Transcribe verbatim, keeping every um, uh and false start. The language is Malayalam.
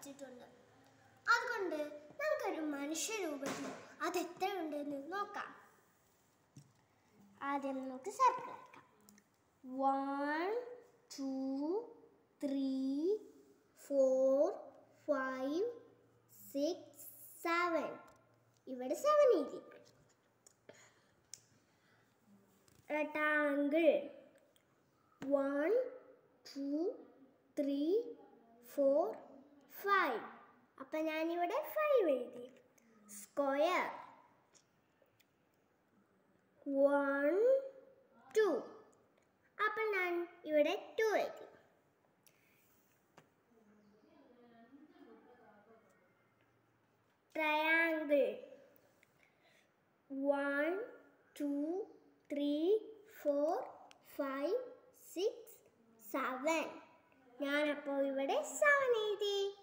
പഠിച്ചിട്ടുണ്ട്. അതുകൊണ്ട് നമുക്കൊരു മനുഷ്യരൂപത്തിൽ അത് എത്ര ഉണ്ടെന്ന് നോക്കാം. ആദ്യം നമുക്ക് സർക്കിൾ ആക്കാം. One two three four five six seven. ഇവിടെ സെവൻ എഴുതി. Rectangle one two three four five. അപ്പം ഞാനിവിടെ ഫൈവ് എഴുതി. Square one two. അപ്പം ഞാൻ ഇവിടെ ടു എഴുതി. Triangle one two three four five six seven. ഞാനപ്പോൾ ഇവിടെ സെവൻ എഴുതി.